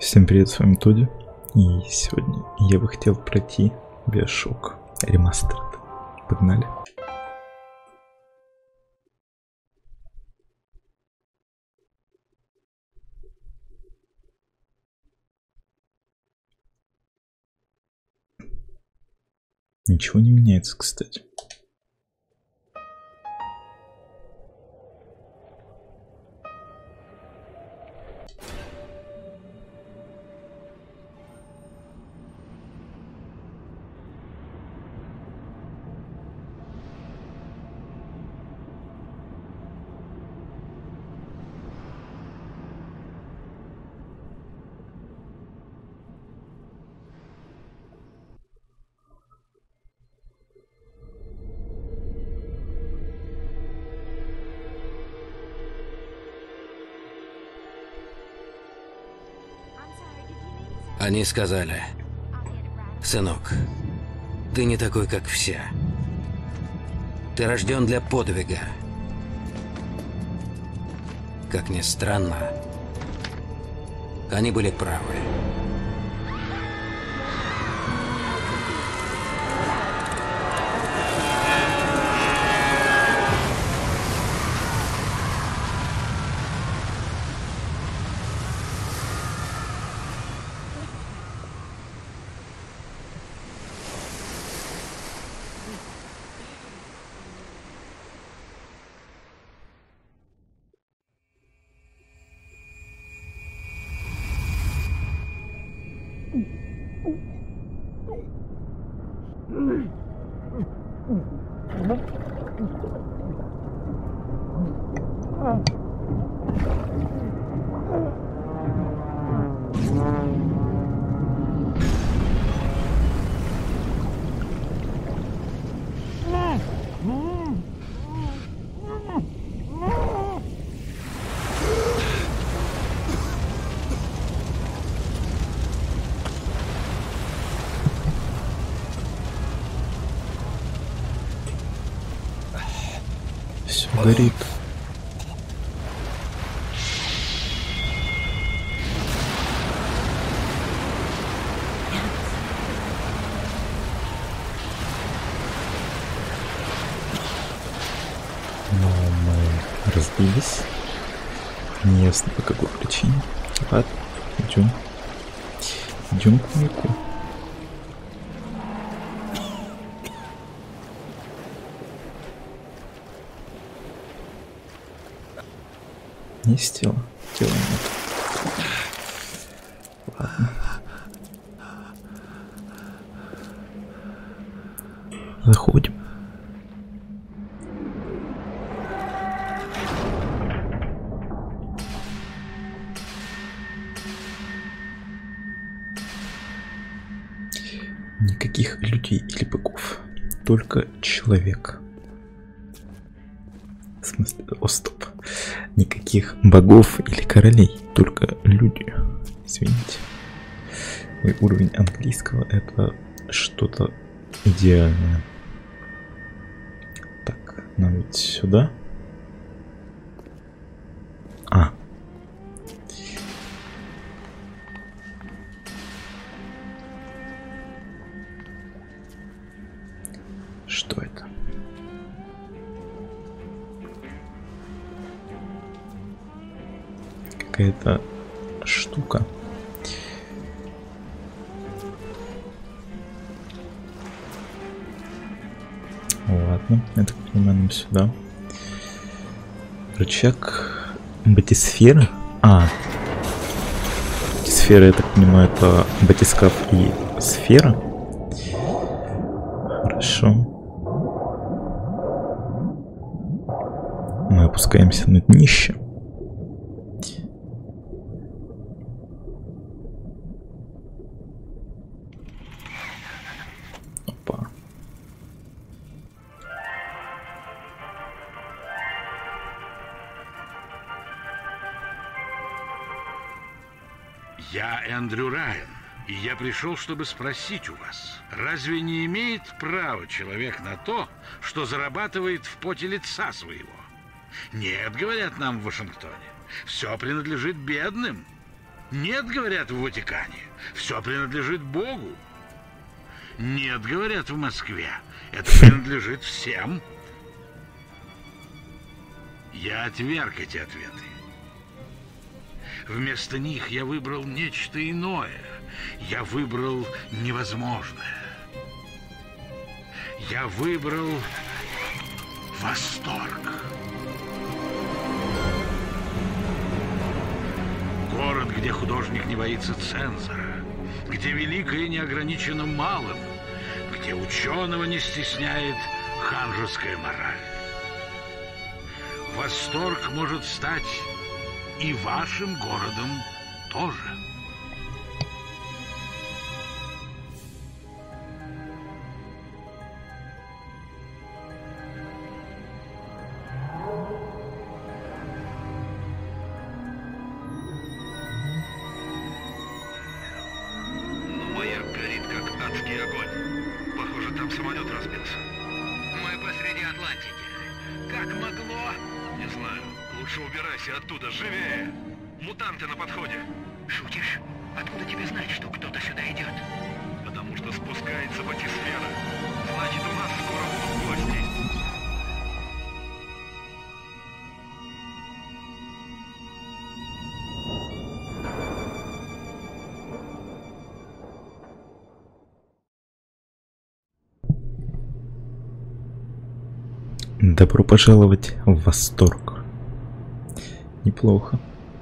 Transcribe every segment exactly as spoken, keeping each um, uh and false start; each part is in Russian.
Всем привет, с вами Тоди, и сегодня я бы хотел пройти BioShock Remastered. Погнали. Ничего не меняется, кстати. Они сказали: сынок, ты не такой, как все. Ты рожден для подвига. Как ни странно, они были правы. Все горит. Но мы разбились. Неясно по какой причине. Ладно, идем. Идем к маяку. Есть тело? Тела нет. Ладно. Заходим. Никаких людей или быков. Только человек. В смысле, о, стоп. Никаких богов или королей, только люди. Извините. Мой уровень английского — это что-то идеальное. Так, нам ведь сюда. А. Что это? Какая-то штука. Ладно, я так понимаю, нам сюда. Рычаг батисферы. А, батисфера, я так понимаю, это батискаф и сфера. Хорошо. Мы опускаемся на днище. Я Эндрю Райан, и я пришел, чтобы спросить у вас, разве не имеет права человек на то, что зарабатывает в поте лица своего? Нет, говорят нам в Вашингтоне, все принадлежит бедным. Нет, говорят в Ватикане, все принадлежит Богу. Нет, говорят в Москве, это принадлежит всем. Я отверг эти ответы. Вместо них я выбрал нечто иное. Я выбрал невозможное. Я выбрал восторг. Город, где художник не боится цензора, где великое не ограничено малым, где ученого не стесняет ханжеская мораль. Восторг может стать и вашим городом тоже. Оттуда, живее! Мутанты на подходе! Шутишь? Откуда тебе знать, что кто-то сюда идет? Потому что спускается батисфера. Значит, у нас скоро будут гости. Добро пожаловать в восторг. Неплохо.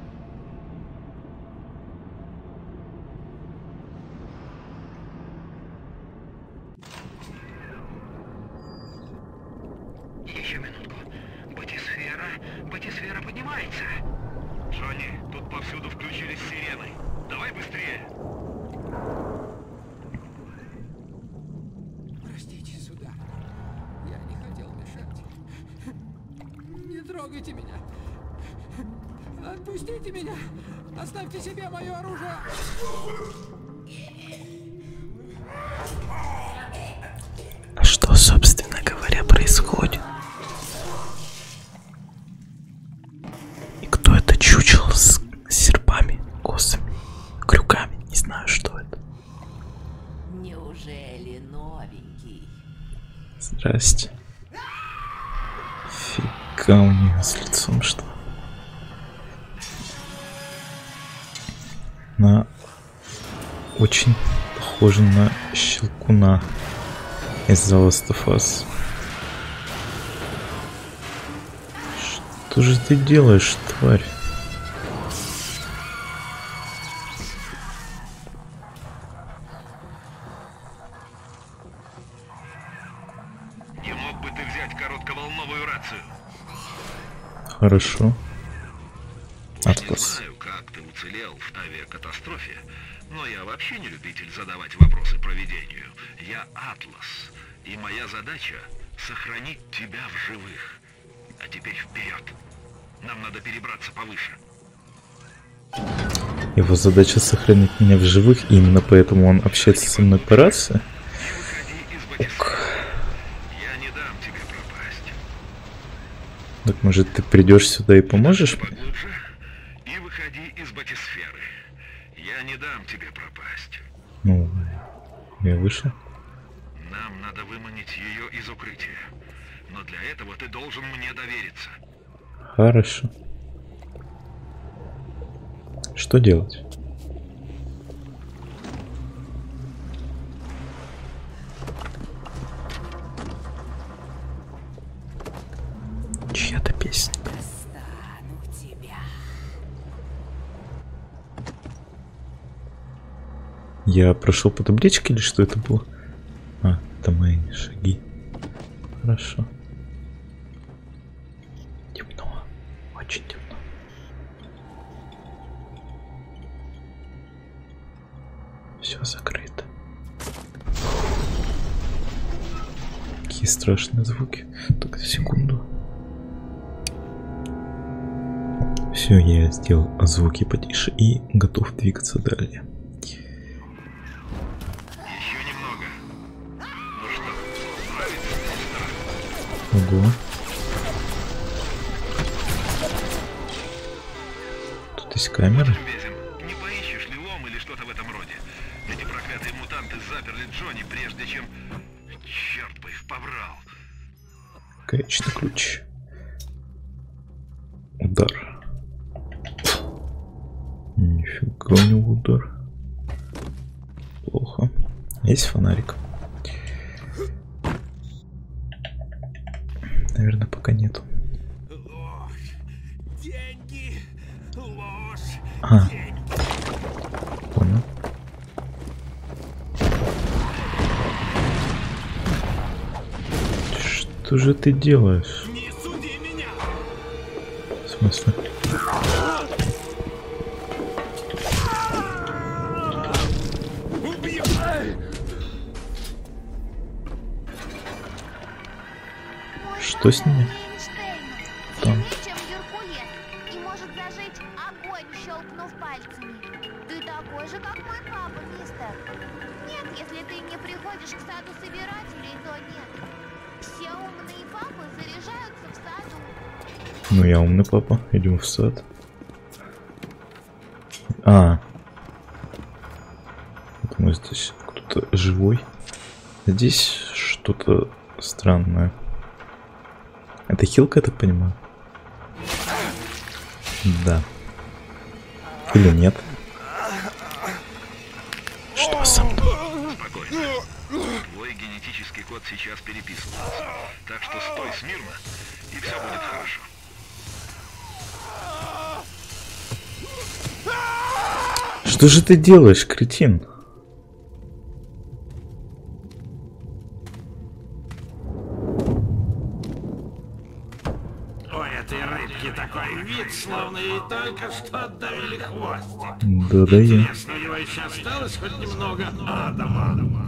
Еще минутку. Батисфера, батисфера поднимается. Джонни, тут повсюду включились сирены. Давай быстрее. Простите, сударь. Я не хотел мешать. Не трогайте меня. Отпустите меня! Оставьте себе мое оружие! А что, собственно говоря, происходит? И кто это чучело с серпами, косами, крюками? Не знаю, что это. Неужели новенький? Здрасте. Фига у нее с лицом, что? Она очень похожа на Щелкуна из The Last of Us. Что же ты делаешь, тварь? Не мог бы ты взять коротковолновую рацию? Хорошо. Не Атлас. знаю, как ты уцелел в авиакатастрофе, но я вообще не любитель задавать вопросы провидению. Я Атлас, и моя задача — сохранить тебя в живых. А теперь вперед. Нам надо перебраться повыше. Его задача сохранить меня в живых, и именно поэтому он общается со мной по рации. Не выходи из батисферы. Я не дам тебе пропасть. Так может ты придешь сюда и поможешь мне? Поглубже и выходи из батисферы. Я не дам тебе пропасть. Ну, я вышел. Нам надо выманить ее из укрытия. Но для этого ты должен мне довериться. Хорошо. Что делать? Чья-то песня. Достану тебя. Я прошел по табличке или что это было? А, это мои шаги. Хорошо. Темно. Очень темно. Все закрыто. Какие страшные звуки. Так, секунду. Все, я сделал звуки потише и готов двигаться далее. Еще немного. Ну что, справиться с страхом? Ого. Тут есть камера. Лезем. Не поищем что-то в этом роде. Эти проклятые мутанты заперли Джонни, прежде чем... Черт бы их побрал. Гаечный ключ. Удар. Нифига у него удар. Плохо. Есть фонарик? Наверное, пока нету. Ложь, деньги, ложь, А, деньги. понял. Что же ты делаешь? Не суди меня. В смысле? Убью. Что с ними? Там. Чем Геркулес и может зажечь огонь, щелкнув пальцами. Ты такой же, как мой папа, мистер. Нет, если ты не приходишь к саду собирателей, то нет. Все умные папы заряжаются в саду. Ну, я умный папа. Идем в сад. А. Думаю, здесь кто-то живой. Здесь что-то странное. Это хилка, я так понимаю? Да. Или нет? Что со мной? Спокойно. Твой генетический код сейчас переписывается. Так что стой смирно, и все будет хорошо. Что же ты делаешь, кретин? У этой рыбки такой вид, словно ей только что отдавили хвостик. Да-да я. Интересно, у него еще осталось хоть немного адама.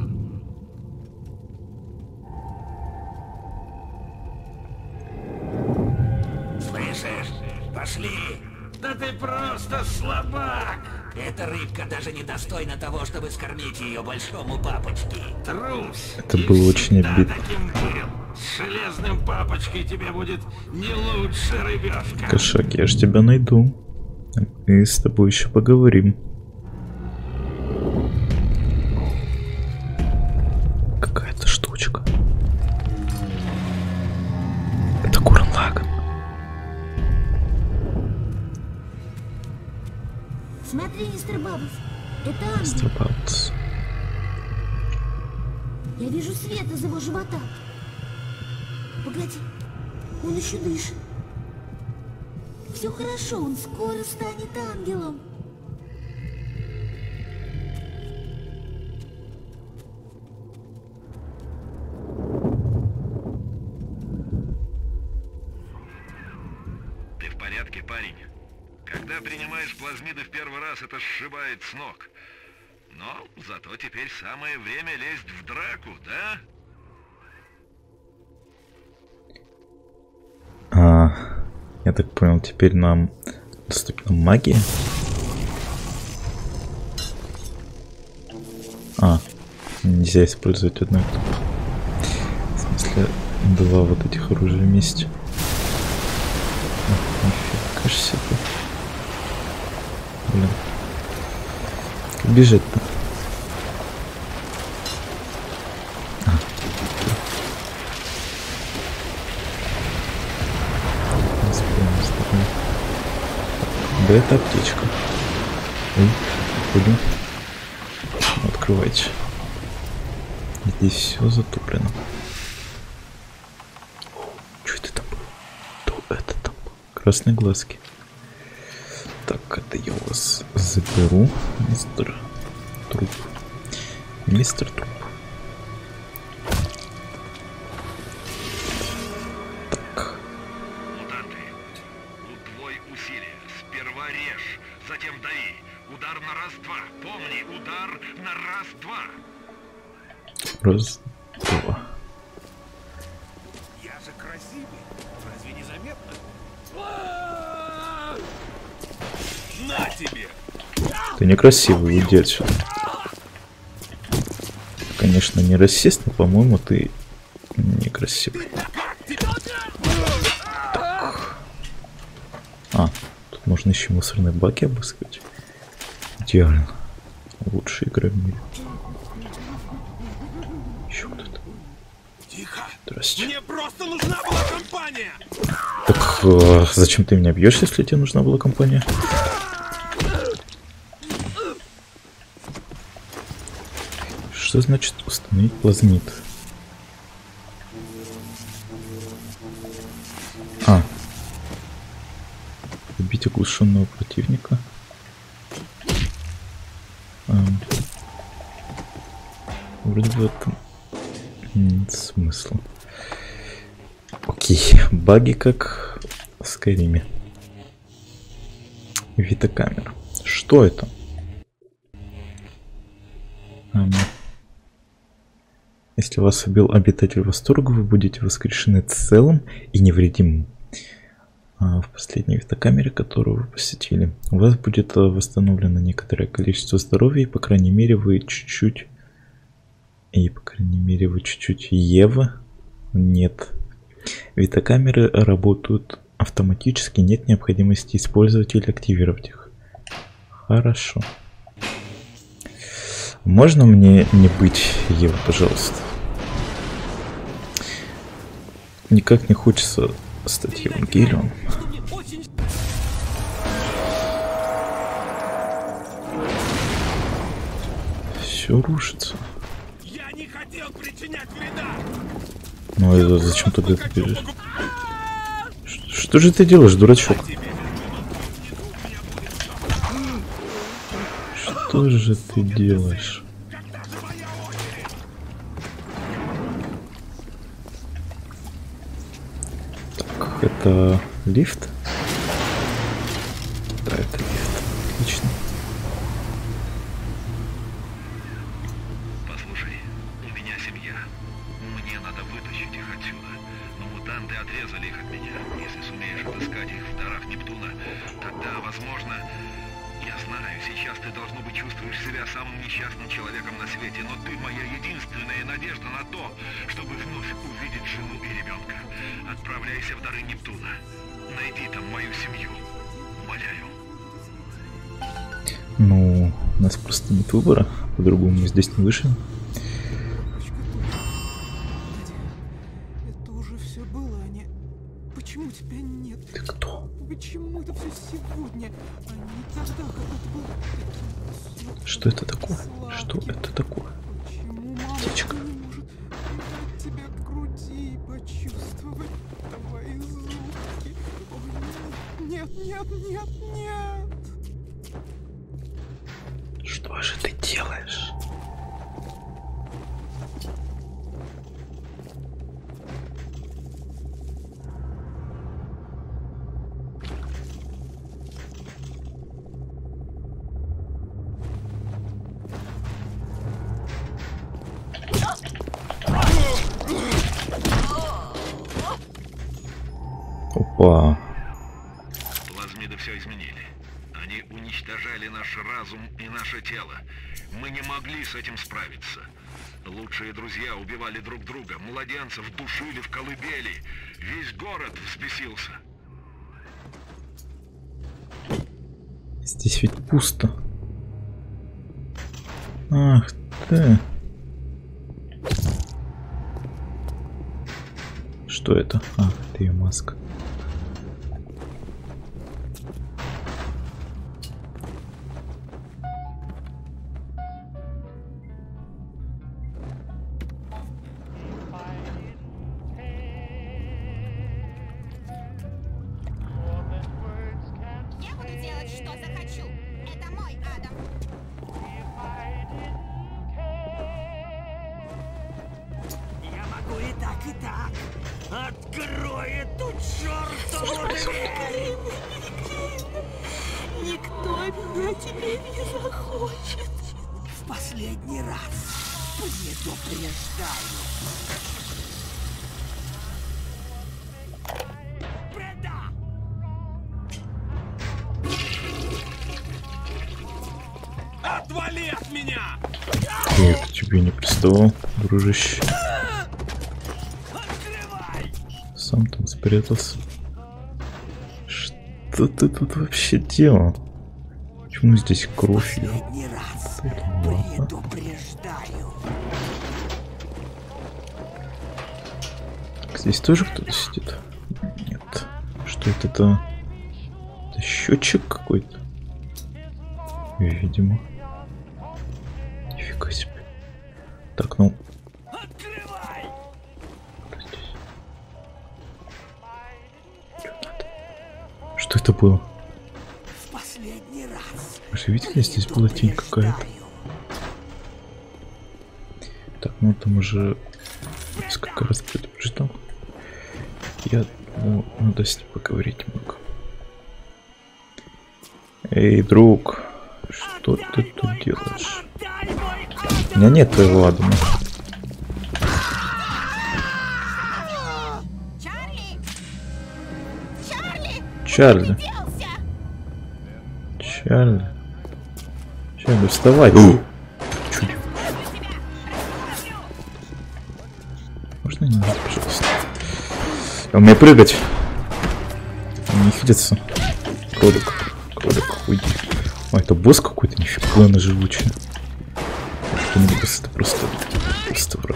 Слышишь? Пошли. Да ты просто слабак. Эта рыбка даже не достойна того, чтобы скормить ее большому папочке. Трус. Это И было очень всегда обидно. таким был. С железным папочкой тебе будет не лучше, рыбешка. Кошак, я ж тебя найду. И с тобой еще поговорим. Какая-то штучка. Это Гуррен Лаганн. Смотри, мистер Баббс, это ангел. Мистер Баббс. Я вижу свет из его живота. Погоди, он еще дышит. Все хорошо, он скоро станет ангелом. Ты в порядке, парень? Когда принимаешь плазмиды в первый раз, это сшибает с ног. Но зато теперь самое время лезть в драку, да? А, я так понял, теперь нам доступна магия. А, нельзя использовать одно и то же. В смысле, два вот этих оружия вместе. Нифига ж себе. Блин. Как бежать-то? Да это аптечка. Ой, ходим. Открывайте. Здесь все затоплено. Что это там было? То это там было. Красные глазки. Так, это я у вас заберу, мистер Труп. Мистер Труп. Так. Мутанты, удвой усилия. Сперва режь, затем дави. Удар на раз-два. Помни, удар на раз-два. Раз, два. Я же красивый. Разве не заметно? На тебе! Ты некрасивый, уйди отсюда. Конечно, не расист, но, по-моему, ты некрасивый. Так. А, тут можно еще мусорные баки обыскать. Идеально. Лучшая игра в мире. Еще кто-то. Тихо! Здравствуйте. Мне просто нужна была компания! Так, э, зачем ты меня бьешь, если тебе нужна была компания? Что значит установить плазмид? А. Убить оглушенного противника. Эм. Вроде в этом нет смысла. Окей, баги как в Скайриме. Витокамера. Что это? Эм. Если вас убил обитатель восторга, вы будете воскрешены целым и невредимым. А в последней витокамере, которую вы посетили, у вас будет восстановлено некоторое количество здоровья, и по крайней мере вы чуть-чуть... И по крайней мере вы чуть-чуть Ева? Нет. Витокамеры работают автоматически, нет необходимости использовать или активировать их. Хорошо. Можно мне не быть Ева, пожалуйста? Никак не хочется стать Евангелием. Все рушится. Я не хотел причинять вреда. Ну это зачем тогда ты бежишь? Что, что же ты делаешь, дурачок? Что же ты делаешь? Так, это лифт? Да, это лифт. Отлично. Послушай, у меня семья. Мне надо вытащить их отсюда. Но мутанты отрезали их от меня. Если сумеешь отыскать их в дарах Нептуна, тогда, возможно... Я знаю, сейчас ты, должно быть, чувствуешь себя самым несчастным человеком на свете, но ты моя единственная надежда на то, чтобы вновь увидеть жену и ребенка. Отправляйся в дары Нептуна. Найди там мою семью. Умоляю. Ну, у нас просто нет выбора. По-другому мы здесь не вышли. Это уже все было, а не... Почему тебя нет? Ты кто? Почему это все сегодня, а не тогда, когда ты был таким... Что это такое? Что это такое? Почему мама Птичка. не может прижать тебя к груди и почувствовать твои зубки? Ой, нет, нет, нет, нет! Что же ты делаешь? Опа. Плазмиды все изменили. Они уничтожали наш разум и наше тело. Мы не могли с этим справиться. Лучшие друзья убивали друг друга, младенцев душили в колыбели. Весь город взбесился. Здесь ведь пусто. Ах ты. Что это? А, это ее маска. Я буду делать, что захочу. Это мой Адам. Я могу и так, и так. Открой эту чертову дверь! Никто меня тебе не захочет. В последний раз предупреждаю. Преда! Отвали от меня! Я к тебе не приставал, дружище. Сам там спрятался. Что ты тут вообще делал? Почему здесь кровь? Последний раз Предупреждаю. Здесь тоже кто-то сидит? Нет. Что это? Это, это счетчик какой-то? Видимо. Нифига себе. Так, ну. Открывай! Что это было? В последний раз. Вы же видели, здесь была тень какая-то. Так, ну там уже несколько раз предупреждал. Я думаю, надо с ним поговорить много. Эй, друг, что ты тут делаешь? У меня нет твоего Адама. Чарли! Чарли! Чарли. Делся! Чарли. Чарли, вставай. О! Чуть. Можно не надо, пожалуйста? А мне прыгать. Не хитится. Кролик. Кролик, уйди. А, это босс какой-то, нифига на живучий. Это просто, просто враг.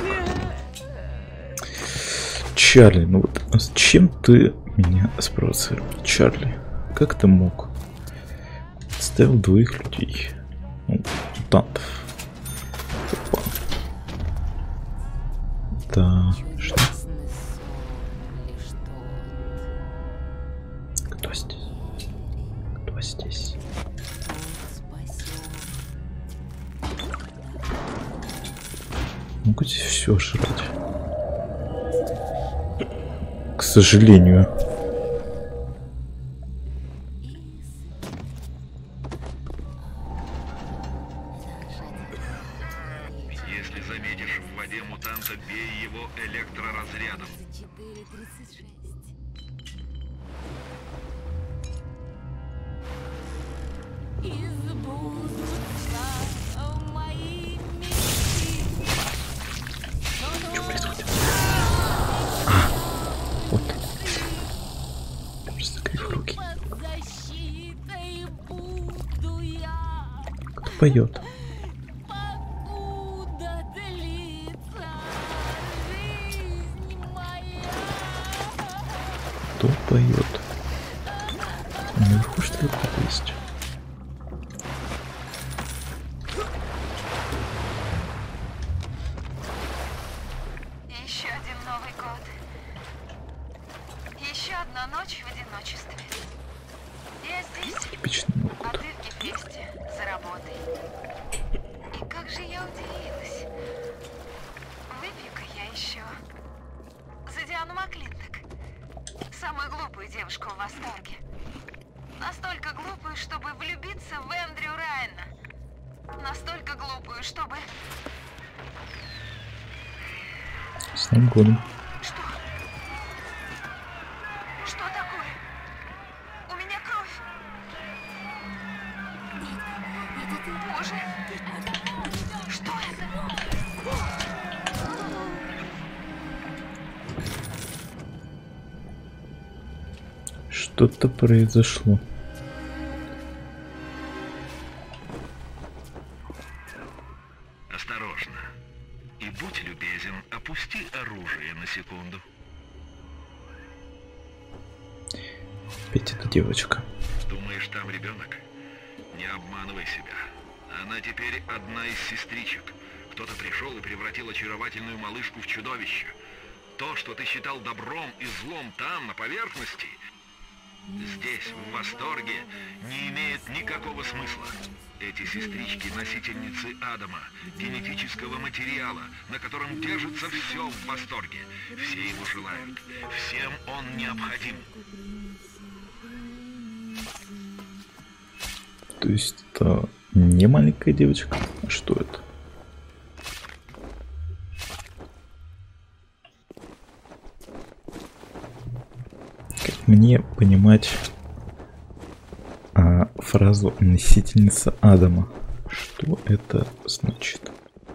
Чарли, ну вот зачем ты меня спровоцировал? Чарли, как ты мог? Ставил двоих людей. Ну, мутантов. Опа. Да, что? Кто здесь? Кто здесь? Могу здесь все жрать. К сожалению. Если заметишь в воде мутанта, бей его электроразрядом. Что происходит? А, вот. Просто закрыв руки. Кто поет? Кто поет? Наверху что ли кто-то есть? Еще один Новый год. Еще одна ночь в одиночестве. Я здесь, Типичный Новый а год. ты в Гефесте, за работой. И как же я удивилась. Выпью-ка я еще. За Диану Маклинток. Самую глупую девушку в восторге. Настолько глупую, чтобы влюбиться в Эндрю Райана. Настолько глупую, чтобы... С Новым годом. Что? Что такое? У меня кровь. Боже. Что это? Что-то произошло. Осторожно. И будь любезен, опусти оружие на секунду. Опять эта девочка. Думаешь, там ребенок? Не обманывай себя. Она теперь одна из сестричек. Кто-то пришел и превратил очаровательную малышку в чудовище. То, что ты считал добром и злом там, на поверхности, здесь, в восторге, не имеет никакого смысла. Эти сестрички — носительницы Адама, генетического материала, на котором держится все в восторге. Все его желают. Всем он необходим. То есть это не маленькая девочка? А что это? Как мне понимать а, фразу «носительница Адама»? Что это значит?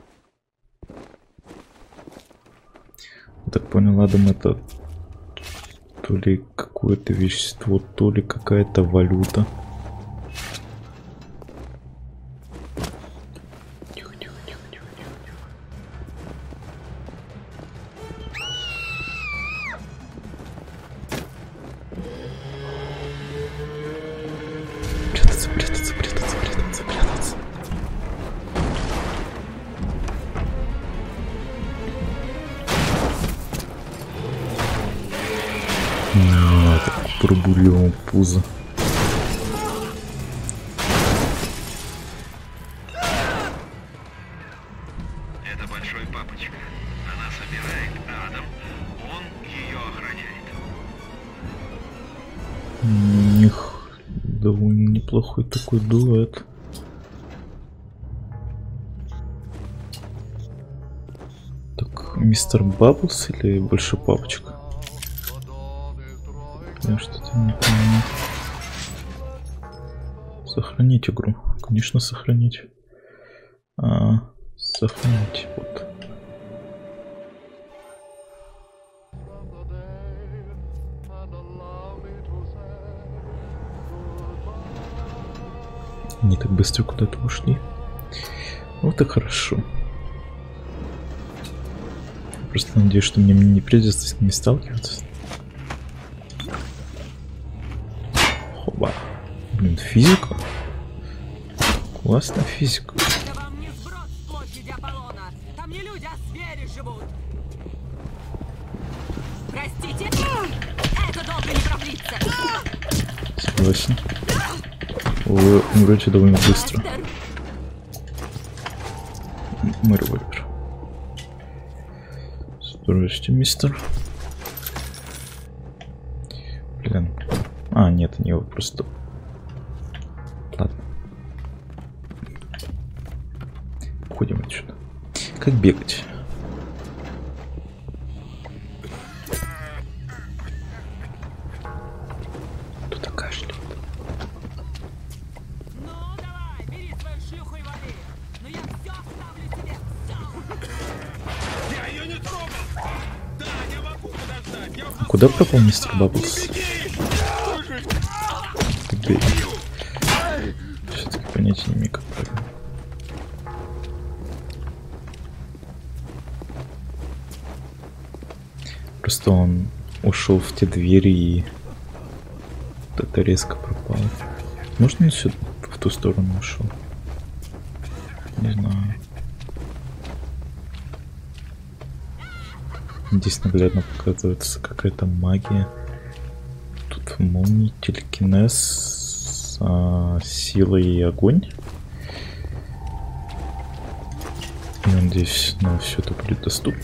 Я так понял, Адам — это то ли какое-то вещество, то ли какая-то валюта. Не, это пробурил ему пузо. Это большой папочка. Она собирает Адам, он ее охраняет. У них довольно неплохой такой дуэт. Так, мистер Бабблс или большой папочка? Я что-то не понимаю. Сохранить игру. Конечно, сохранить. А, сохранить. Вот. Не так быстро куда-то ушли. Вот и хорошо. Просто надеюсь, что мне не придется с ними сталкиваться. Хоба. Блин, физика. Классная физика. Это вам не сброд с площади Аполлона. Там не люди, а звери живут. Простите, это долго не продлится. Согласен. Вы умрете довольно быстро. Мой револьвер. Здравствуйте, мистер. Блин. А, нет, не его просто. Ладно. Уходим отсюда. Как бегать? Кто-то кашляет. Ну, давай, бери свою шлюху и вали. Но я все оставлю тебе. Все. Я ее не трогал! Да, я могу подождать! Я уже... Куда пропал мистер Бабблс? Все-таки понятия не имею, как правильно. Просто он ушел в те двери и это резко пропал. Можно он сюда в ту сторону ушел? Не знаю. Здесь наглядно показывается какая-то магия. Тут молния, телекинез, а, сила и огонь. Я надеюсь, ну, все это будет доступно.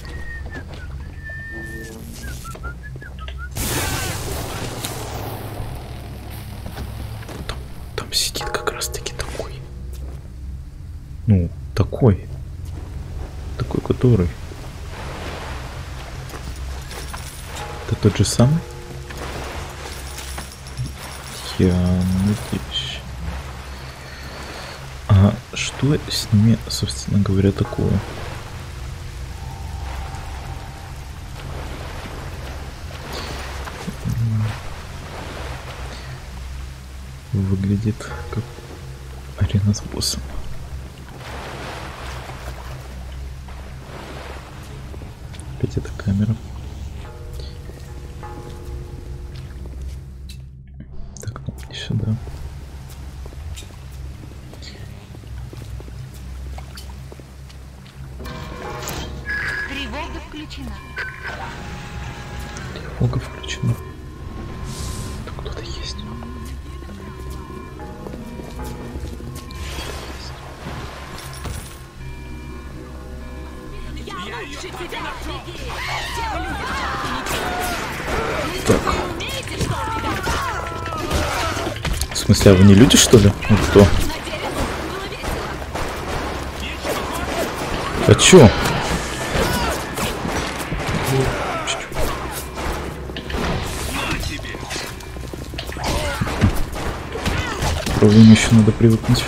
Там, там сидит как раз таки такой. Ну, такой. Такой, который. Это тот же самый? Я надеюсь. А что с ними, собственно говоря, такое? Выглядит как арена с боссом. Опять эта камера. Так, ну, иди сюда. Тревога включена. Тревога включена. Тут кто-то есть. Я лучше тебя, офигеть! Те люди, Так. В смысле, а вы не люди, что ли? Ну кто? А чё? Проблему еще надо привыкнуть.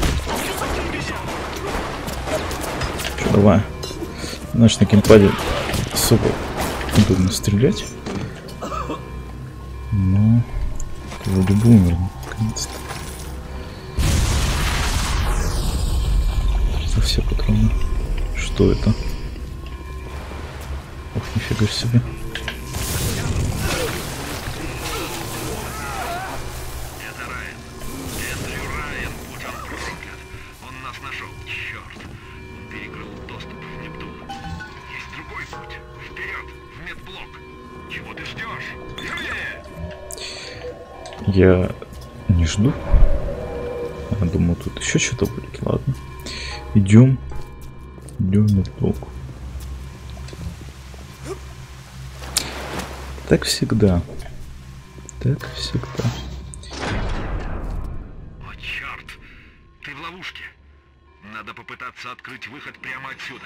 Чё, давай. Знаешь, на геймпаде особо удобно стрелять. Но вроде бы умер, наконец-то. За все патроны. Что это? Ох, нифига себе. Это Райан. Эндрю Райан, будь он проклят. Он нас нашел, черт. Он перекрыл доступ в Нептун. Есть другой путь. Вперед, в медблок. Чего ты ждешь? Живее! Я не жду. Я думал, тут еще что-то будет. Ладно. Идем. Идем на блок. Так всегда. Так всегда. О, черт! Ты в ловушке. Надо попытаться открыть выход прямо отсюда.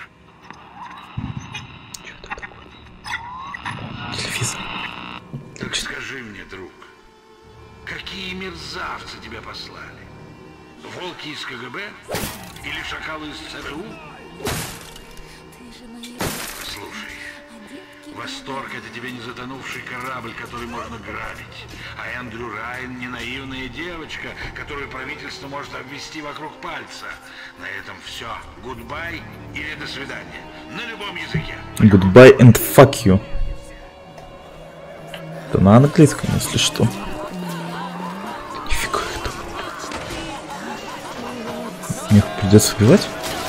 Что это такое? Телевизор. Так скажи мне, друг, какие мерзавцы тебя послали? Волки из ка гэ бэ? Или шакалы из цэ эр у? Слушай, Восторг — это тебе не затонувший корабль, который можно грабить. А Эндрю Райан — не наивная девочка, которую правительство может обвести вокруг пальца. На этом все. Goodbye или до свидания. На любом языке. Goodbye and fuck you. Это на английском, если что. Нифига это. Мне придется убивать?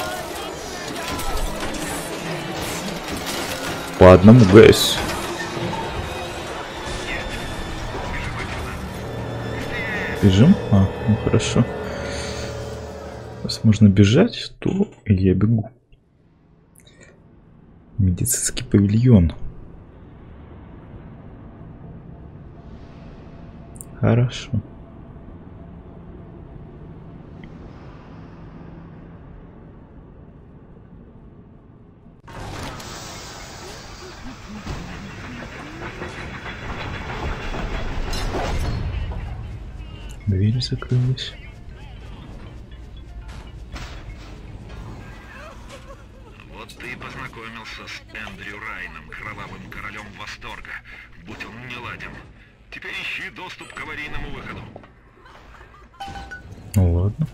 По одному, гайс. Бежим? А, ну хорошо. Раз можно бежать, то я бегу. Медицинский павильон. Хорошо. Дверь закрылась. Вот ты и познакомился с Эндрю Райаном, кровавым королем восторга, будь он не ладен. Теперь ищи доступ к аварийному выходу. Ну ладно.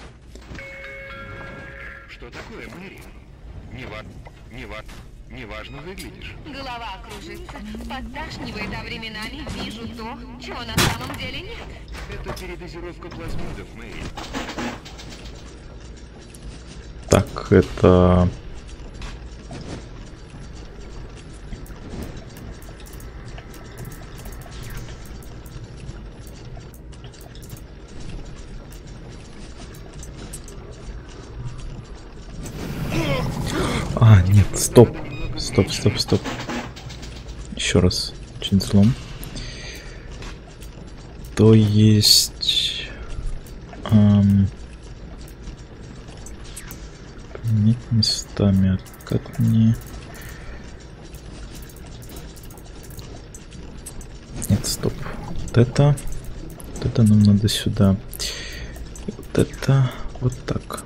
Что такое, Мэри? Не ва... не ва... неважно выглядишь. Голова кружится, подташнивает, а временами вижу то, чего на самом деле нет. Это передозировка плазмидов, Мэри. Так, это... А, нет, стоп. Стоп, стоп, стоп. Еще раз. Очень злом. То есть... Эм... Поменять местами. А как мне... Нет, стоп. Вот это... Вот это нам надо сюда. И вот это... Вот так.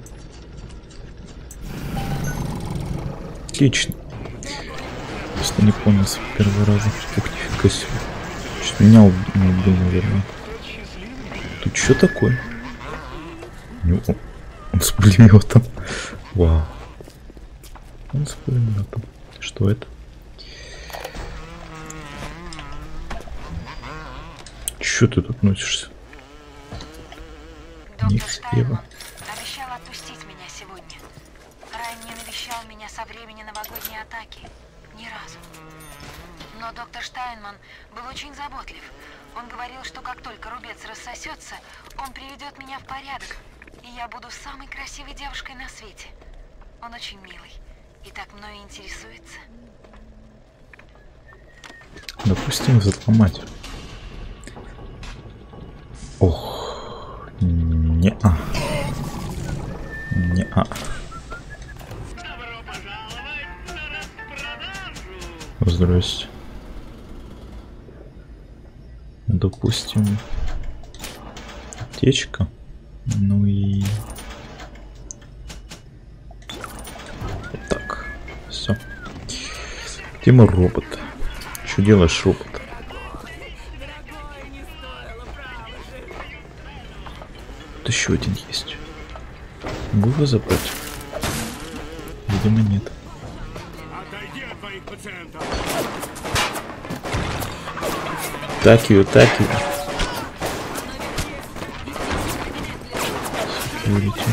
Отлично. Просто не понял с первого раза. Ух, нифига себе. Чуть меня убил, наверное. Тут что такое? О, он с пулеметом. Вау. Он с пулеметом. Что это? Че ты тут носишься? Доктор Штайнман обещал отпустить меня сегодня. Райан не навещал меня со времени новогодней атаки. Ни разу. Но доктор Штайнман был очень заботлив. Он говорил, что как только рубец рассосется, он приведет меня в порядок, и я буду самой красивой девушкой на свете. Он очень милый и так мною интересуется. Допустим, взломать. Ох, не-а. Не-а. Здрасте. Допустим, аптечка. Ну и вот так. Все. Где мой робот? Что делаешь, робот? Тут еще один есть. Могу его забрать? Видимо, нет. Так ее, так ее. Security.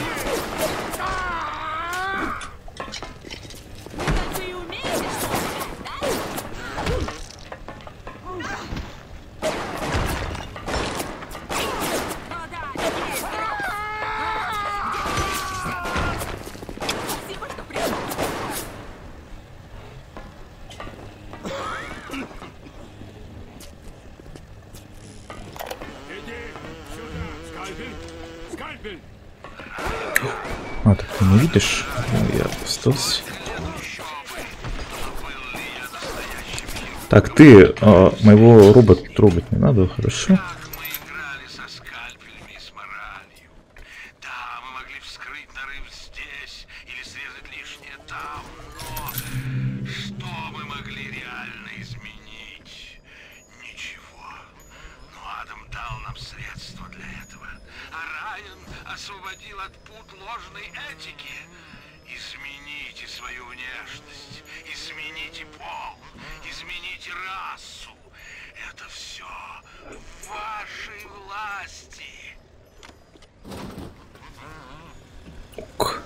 не видишь? Я остался. Так, ты э, моего робота трогать не надо, хорошо? Освободил от пут ложной этики. Измените свою внешность, измените пол, измените расу. Это все в вашей власти. Ок.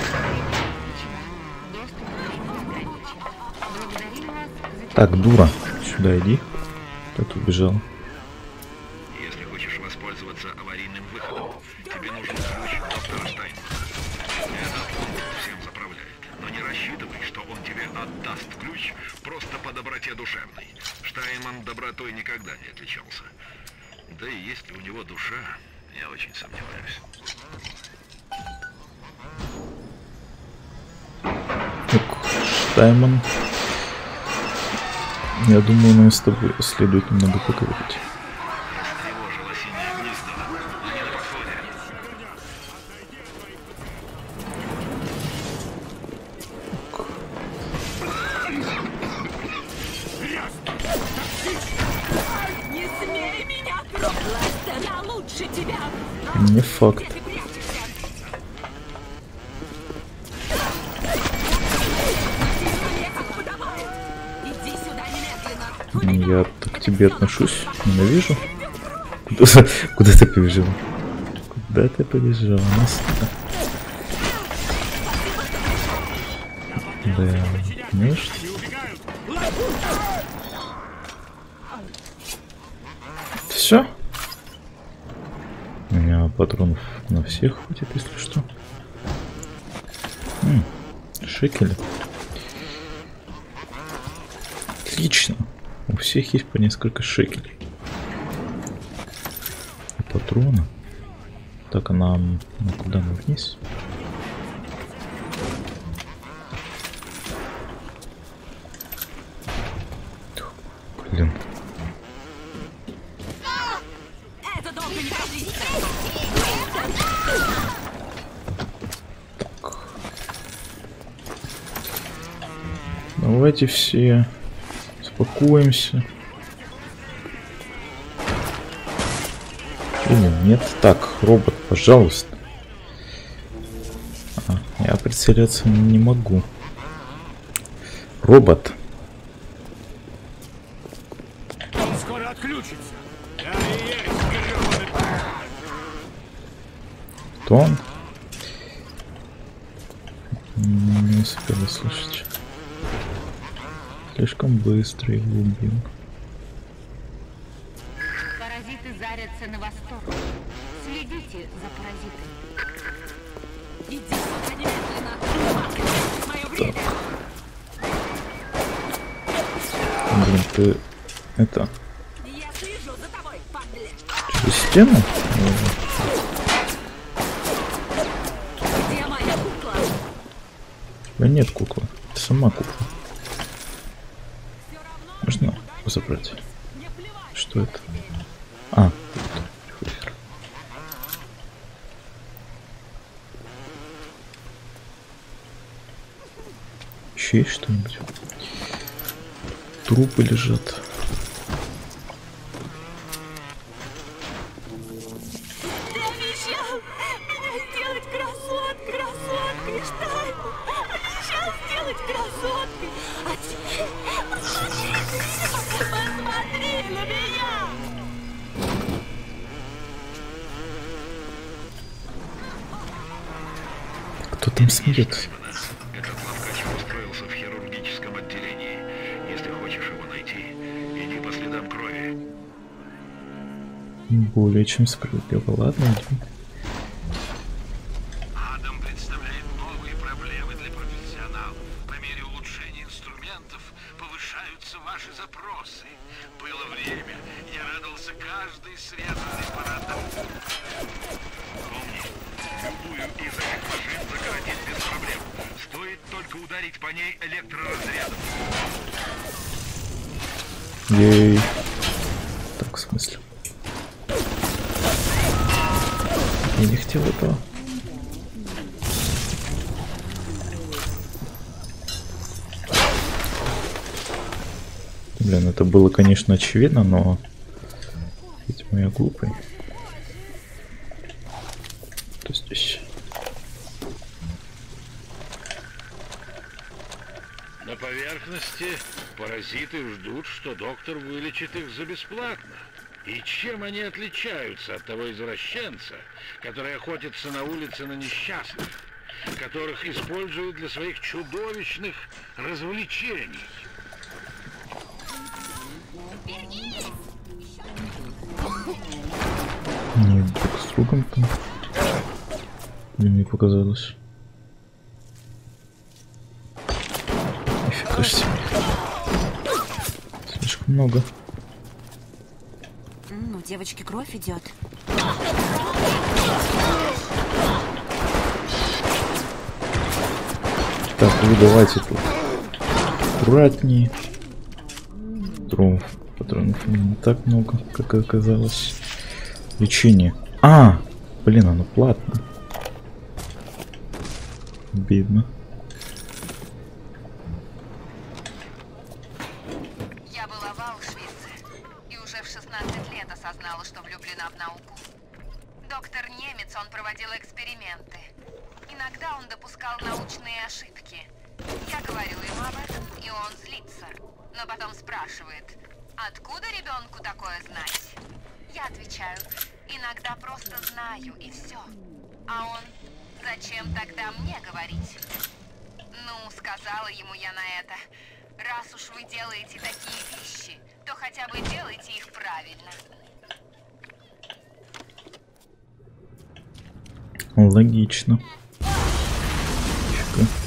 Так, дура, сюда иди. Кто-то убежал. Если хочешь воспользоваться аварийным выходом, тебе нужен ключ доктора Штайна. Это он всем заправляет. Но не рассчитывай, что он тебе отдаст ключ просто по доброте душевной. Штайнман добротой никогда не отличался. Да и есть ли у него душа, я очень сомневаюсь. Так, Штайнман. Я думаю, нам с тобой следует немного поговорить. Не факт. Я так к тебе отношусь, ненавижу. Куда, куда ты побежал? Куда ты побежал? Нас... Да, конечно. Все. У меня патронов на всех хватит, если что. М -м, шекели. Отлично. У всех есть по несколько шекелей. И патроны. Так, а нам... Ну, куда мы вниз? Блин. Так. Давайте все... Успокоимся. Или нет? Так, робот, пожалуйста. А, я прицеляться не могу. Робот. Он скоро отключится. Кто он? Не успел слышать. Слишком быстро его убил. Паразиты зарятся на восток. Следите за паразитами. Иди сюда немедленно. Мое время. Блин, ты... Это... Я слежу за тобой, падле. Через стену? Где моя кукла? У тебя нет куклы. Ты сама кукла. Можно забрать? Что это? А, револьвер. Еще есть что-нибудь? Трупы лежат. Ты обещал меня сделать красоткой, красоткой, Штайн. Обещал сделать красоткой. А теперь... Посмотри на меня! Кто там смеется? Этот лавкач устроился в хирургическом отделении. Если хочешь его найти, иди по следам крови. Более чем справедливо. Ладно, иди. Адам представляет новые проблемы для профессионалов. По мере улучшения инструментов повышаются ваши запросы. Было время, я радовался каждой срезанной бороды. Помни, любую из этих машин загородить без только ударить по ней электроразрядом. Ей. Так, в смысле? Я не хотел этого. Блин, это было, конечно, очевидно, но... Видимо, я глупый. Что здесь? На поверхности паразиты ждут, что доктор вылечит их за бесплатно. И чем они отличаются от того извращенца, который охотится на улице на несчастных, которых используют для своих чудовищных развлечений? Не, друг с другом там. Или мне показалось. Нифига ж себе. Слишком много. Ну, девочке кровь идет. Так, вы давайте тут аккуратнее. Патронов, патронов не так много, как оказалось. Лечение. А, блин, оно платно. Обидно. Я была в Аушвице и уже в шестнадцать лет осознала, что влюблена в науку. Доктор немец, он проводил эксперименты. Иногда он допускал научные ошибки. Я говорю ему об этом, и он злится. Но потом спрашивает, откуда ребенку такое знать? Я отвечаю, иногда просто знаю, и все. А он, зачем тогда мне говорить? Ну, сказала ему я на это. Раз уж вы делаете такие вещи, то хотя бы делайте их правильно. Логично. Фига.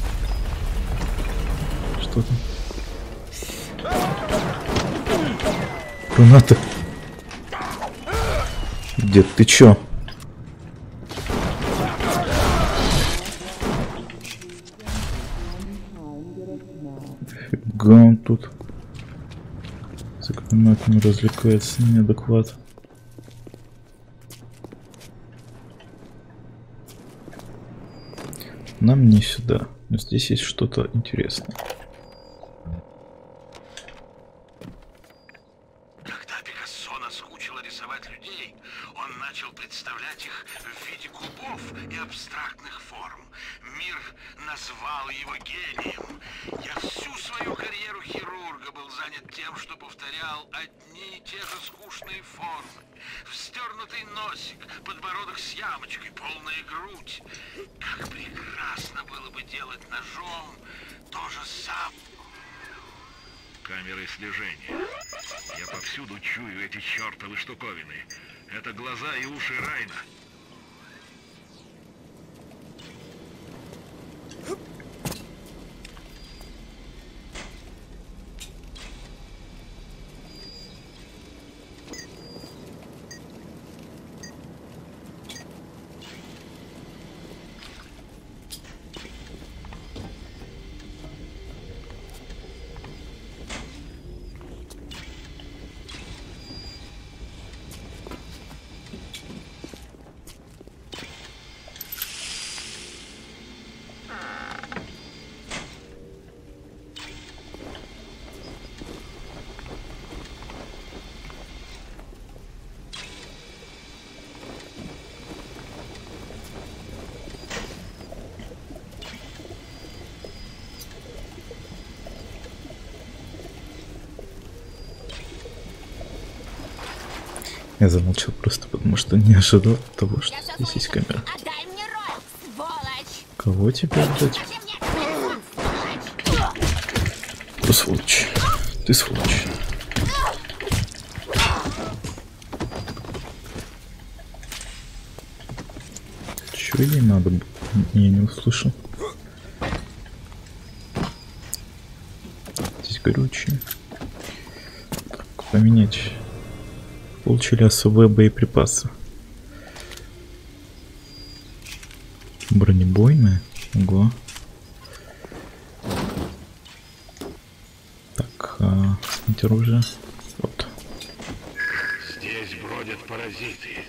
Что там? Граната. Дед, ты чё? Фига он тут за гранатами развлекается, неадекват. Нам не сюда, но здесь есть что-то интересное. Когда Пикассо наскучило рисовать людей, он начал представлять их в виде кубов и абстрактных форм. Мир назвал его гением. Я всю свою карьеру хирурга был занят тем, что повторял одни и те же скучные формы. Вздернутый носик, подбородок с ямочкой, полная грудь. Как прекрасно было бы делать ножом то же самое. Камеры слежения. Я повсюду чую эти чертовы штуковины. Это глаза и уши Райна. Я замолчал просто потому, что не ожидал того, что здесь есть камера. Отдай мне роль, сволочь! Кого тебе отдать? Ты сволочь. Ты сволочь. Чё ей надо было? Я не услышал. Здесь горючее. Так, поменять. Получили особые боеприпасы. Бронебойные. Ого. сменить оружие. Вот. Здесь бродят паразиты.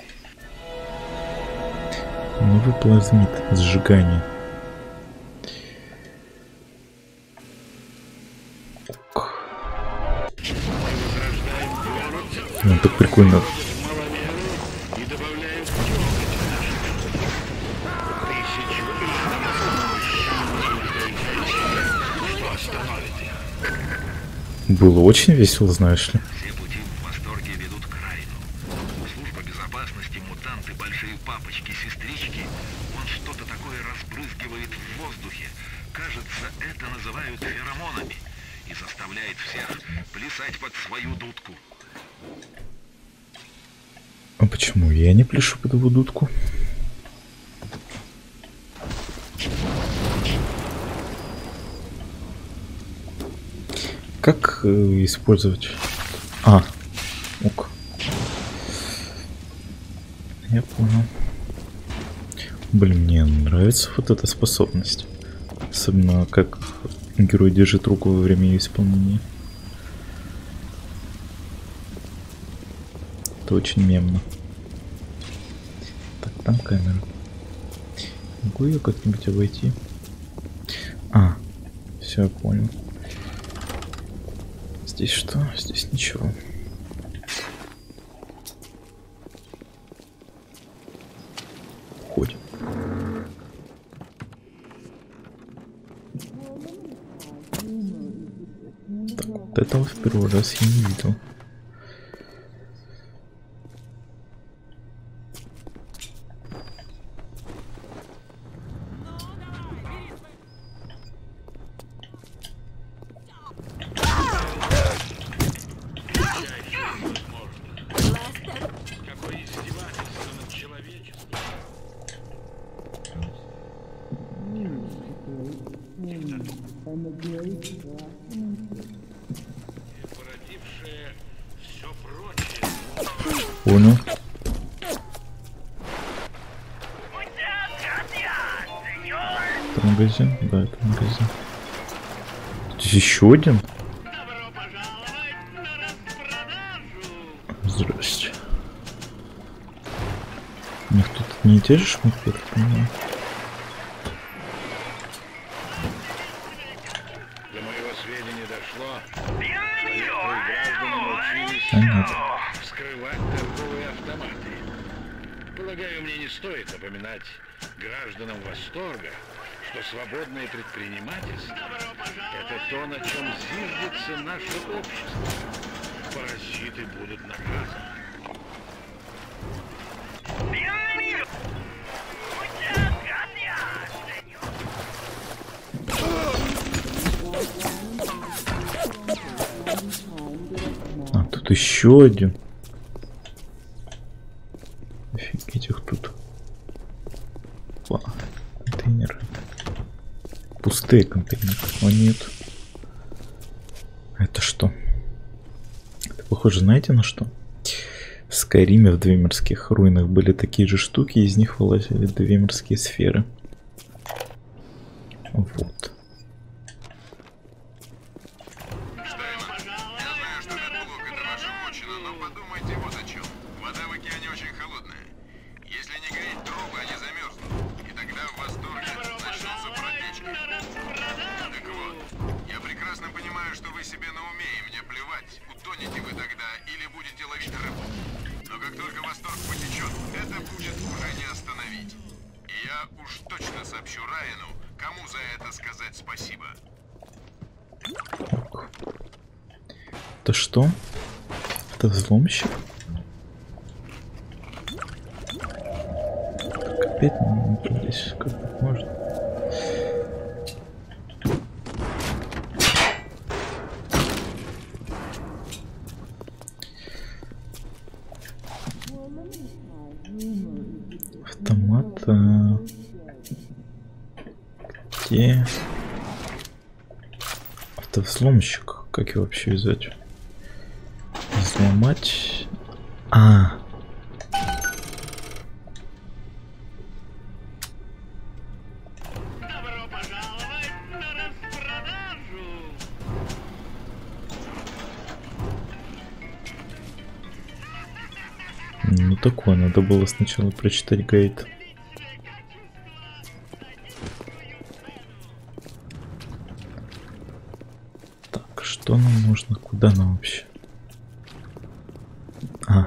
Новый плазмид. Сжигание. Ну, так прикольно. Было очень весело, знаешь ли. Все пути в восторге ведут к Райну. Служба безопасности, мутанты, большие папочки, сестрички. Он что-то такое разбрызгивает в воздухе. Кажется, это называют феромонами. И заставляет всех плясать под свою дудку. А почему я не пляшу под его дудку? Как э, использовать? А, ок. Я понял. Блин, мне нравится вот эта способность. Особенно как герой держит руку во время ее исполнения. Это очень мемно. Так, там камера. Могу ее как-нибудь обойти? А, все, я понял. Здесь что? Здесь ничего. Уходим. Так, вот этого в первый раз я не видел. Понял. Это магазин? Да, это магазин. Здесь еще один? Здрасте. У них тут не те же шмотки, я так понимаю. До моего сведения дошло, что некоторые граждане научились А нет. вскрывать торговые автоматы. Полагаю, мне не стоит напоминать гражданам Восторга, что свободное предпринимательство – это то, на чем зиждется наше общество. Паразиты будут наказаны. А, тут еще один. Офигеть, их тут. Опа, контейнеры. Пустые контейнеры. О, нет. Это что? Это похоже, знаете на что? В Скайриме в Двемирских руинах были такие же штуки, из них вылазили двемирские сферы. Вот. Это что? Это взломщик? Так, опять здесь как можно. Автомат. А... Где? Это взломщик. Как его вообще взять? Взломать. А. такое? Надо было сначала прочитать гайд. Так, что нам нужно? Куда нам вообще? А.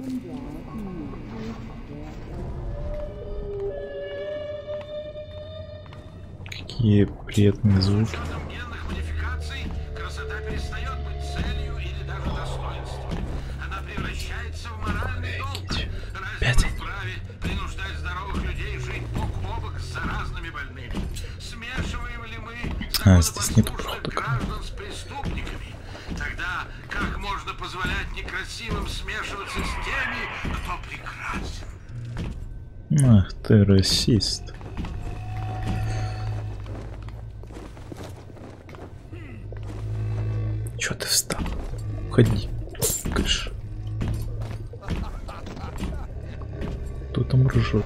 Какие приятные звуки. Красота перестает быть целью или даже достоинством. Она превращается в моральный долг. Разве мы вправе принуждать здоровых людей жить бок о бок с заразными больными? Смешиваем ли мы а, здесь нет граждан с преступниками? Тогда как можно позволять некрасивым смешиваться с теми, кто прекрасен? Ах ты расист. Чё ты встал? Уходи, крыш. Кто там ржет?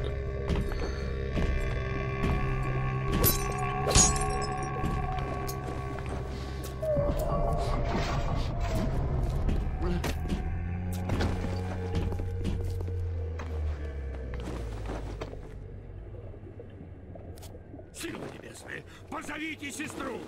Силы небесные, позовите сестру!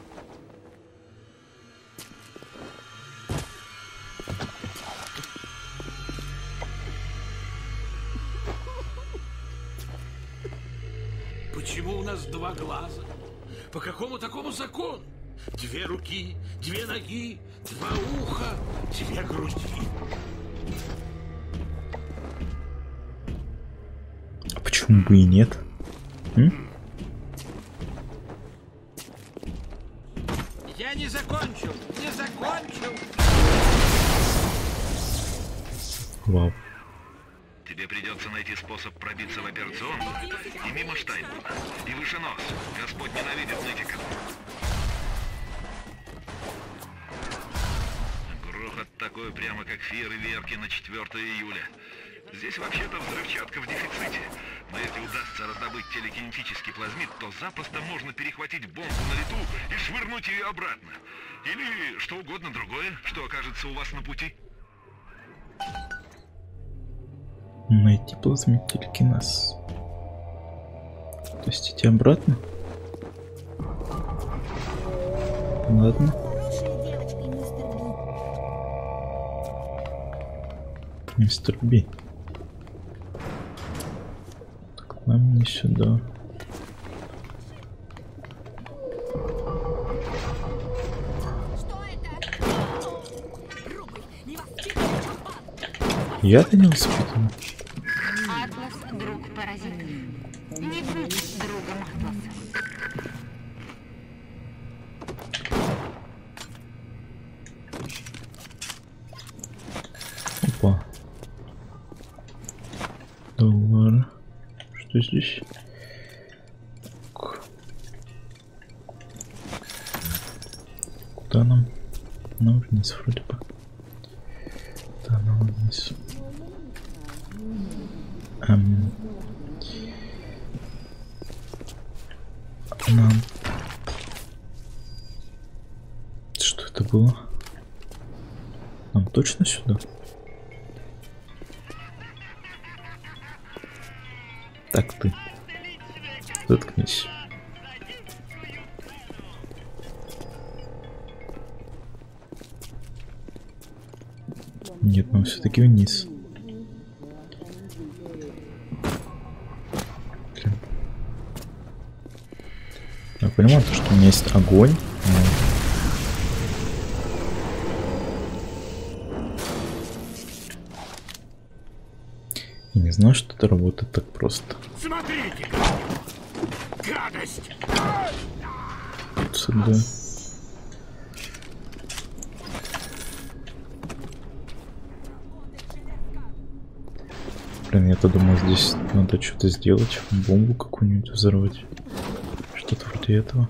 Почему у нас два глаза? По какому такому закону? Две руки, две ноги, два уха, две груди. А почему бы и нет? М? Я не закончил, не закончил. Вау. Тебе придется найти способ пробиться в операционную и мимо Штайнбурга. И выше нос. Господь ненавидит нытиков. Грохот такой прямо как фейерверки на четвёртое июля. Здесь вообще-то взрывчатка в дефиците. Но если удастся раздобыть телекинетический плазмид, то запросто можно перехватить бомбу на лету и швырнуть ее обратно. Или что угодно другое, что окажется у вас на пути. Найти плазмид телекинез. То есть идти обратно? Ладно. Мистер Би. Так, нам не сюда. Я-то не воспитан. Атлас — друг паразита. Не будь другом Атласа. Опа. Доллар. Что здесь? Куда нам? Ну, вниз вроде бы. Да, ну вниз. Эм. Нам. Что это было? Нам точно сюда? Так ты. Заткнись. Нет, нам все-таки вниз. Я понимаю, что у меня есть огонь. Но... Я не знаю, что это работает так просто. Смотрите! Гадость! Вот сюда. Блин, я-то думал, здесь надо что-то сделать, бомбу какую-нибудь взорвать. Что-то вроде этого.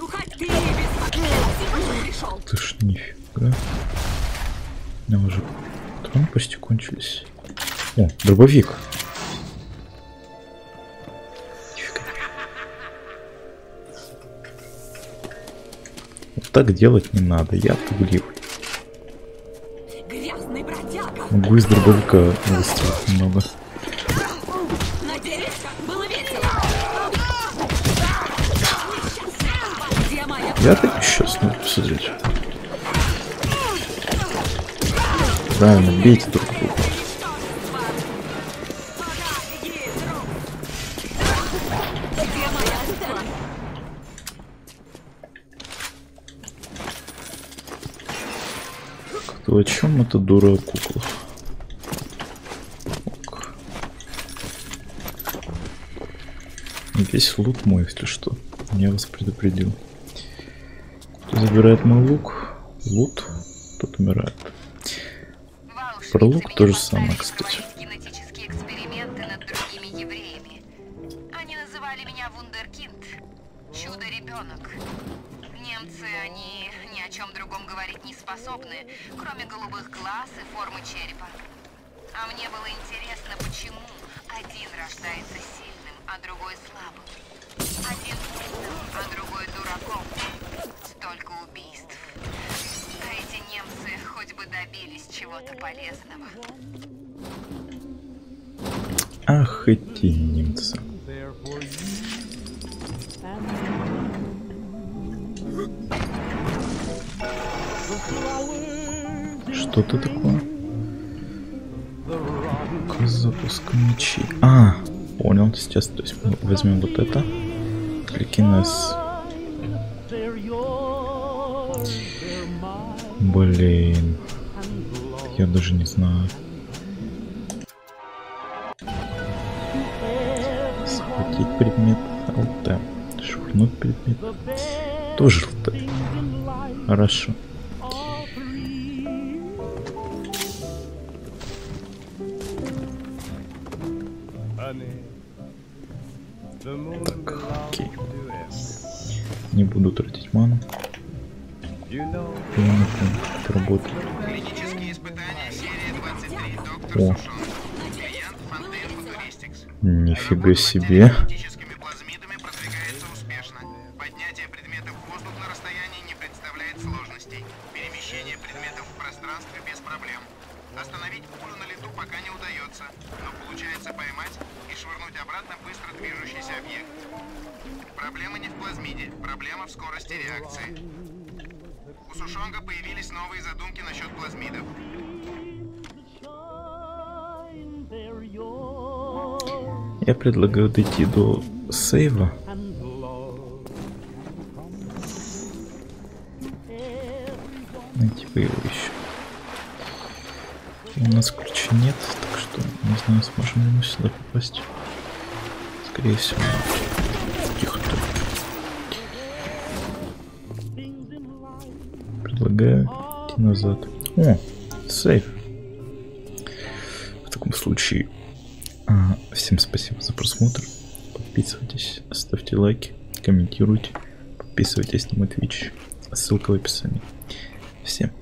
Ты ж нифига. У меня уже патроны почти кончились. О, дробовик. Нифига. Вот так делать не надо, я тугливый. Грязный бродяга. Могу из дробовика выстрелить немного. Я так сейчас, ну, посмотрите. Правильно, бейте друг друга. Кто о чем это дура о куклах? Ок. Весь лут мой, если что. Я вас предупредил. Кто забирает мой лук, лут, тот умирает. Про лук то же самое, кстати. Генетические эксперименты над другими евреями. Они называли меня вундеркинд, чудо-ребенок. Немцы, они ни о чем другом говорить не способны, кроме голубых глаз и формы черепа. А мне было интересно, почему один рождается сильным, а другой слабым. Один умным, а другой дураком. Столько убийств. А эти немцы хоть бы добились чего-то полезного. Ах, эти немцы. Что это такое? Запуск мечей. А, понял, сейчас, то есть мы возьмем вот это. Кликинес. Блин. Я даже не знаю. Схватить предмет ЛТ. Швырнуть предмет. Тоже ЛТ. Хорошо. Так, окей. Не буду тратить ману. Прямо как работает. О. Нифига себе. Поднятие предметов в воздух на расстоянии не представляет сложностей. Перемещение предметов в пространстве без проблем. Остановить пулю на лету пока не удается, но получается поймать и швырнуть обратно быстро движущийся объект. Проблема не в плазмиде, проблема в скорости реакции. У Сушонга появились новые задумки насчет плазмидов. Я предлагаю дойти до сейва. Найти бы его еще. У нас ключа нет, так что не знаю, сможем ли мы сюда попасть. Скорее всего. Тихо ты. Предлагаю идти назад. О, сейф. В таком случае а, всем спасибо за просмотр. Подписывайтесь, ставьте лайки, комментируйте, подписывайтесь на мой Twitch. Ссылка в описании. Всем